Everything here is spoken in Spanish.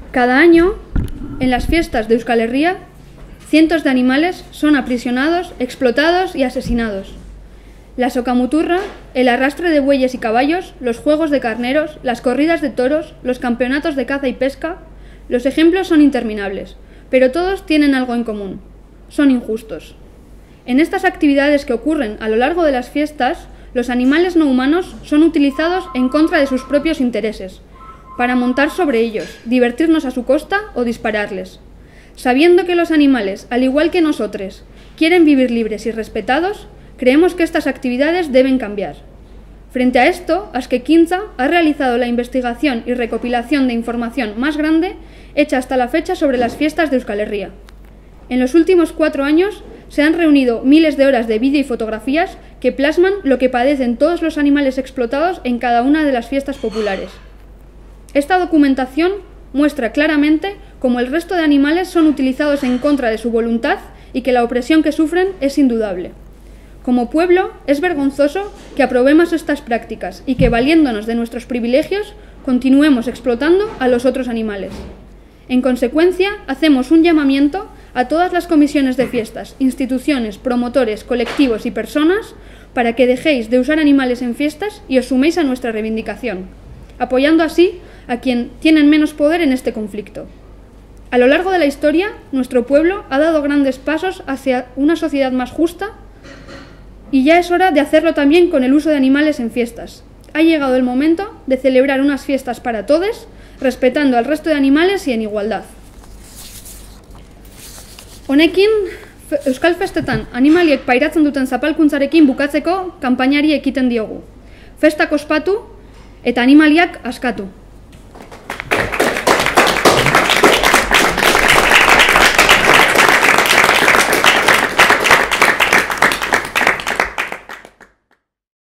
Cada año, en las fiestas de Euskal Herria, cientos de animales son aprisionados, explotados y asesinados. La socamuturra, el arrastre de bueyes y caballos, los juegos de carneros, las corridas de toros, los campeonatos de caza y pesca, los ejemplos son interminables, pero todos tienen algo en común: son injustos. En estas actividades que ocurren a lo largo de las fiestas, los animales no humanos son utilizados en contra de sus propios intereses, para montar sobre ellos, divertirnos a su costa o dispararles. Sabiendo que los animales, al igual que nosotros, quieren vivir libres y respetados, creemos que estas actividades deben cambiar. Frente a esto, Azkekintza ha realizado la investigación y recopilación de información más grande hecha hasta la fecha sobre las fiestas de Euskal Herria. En los últimos 4 años se han reunido miles de horas de vídeo y fotografías que plasman lo que padecen todos los animales explotados en cada una de las fiestas populares. Esta documentación muestra claramente cómo el resto de animales son utilizados en contra de su voluntad y que la opresión que sufren es indudable. Como pueblo, es vergonzoso que aprobemos estas prácticas y que, valiéndonos de nuestros privilegios, continuemos explotando a los otros animales. En consecuencia, hacemos un llamamiento a todas las comisiones de fiestas, instituciones, promotores, colectivos y personas para que dejéis de usar animales en fiestas y os suméis a nuestra reivindicación, apoyando así a quien tienen menos poder en este conflicto. A lo largo de la historia, nuestro pueblo ha dado grandes pasos hacia una sociedad más justa y ya es hora de hacerlo también con el uso de animales en fiestas. Ha llegado el momento de celebrar unas fiestas para todos, respetando al resto de animales y en igualdad. Honekin, Euskal Festetan animaliek pairatzen duten zapalkuntzarekin bukatzeko kanpainari ekiten diogu. Festak ospatu eta animaliak askatu.